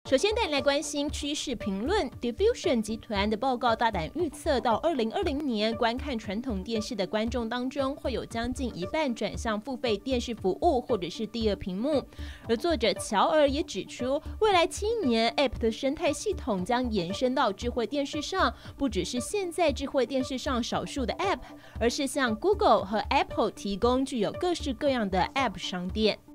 首先带你来关心趋势评论 ，Diffusion 集团的报告大胆预测，到2020年，观看传统电视的观众当中，会有将近一半转向付费电视服务或者是第二屏幕。而作者乔尔也指出，未来7年 App 的生态系统将延伸到智慧电视上，不只是现在智慧电视上少数的 App， 而是向 Google 和 Apple 提供具有各式各样的 App 商店。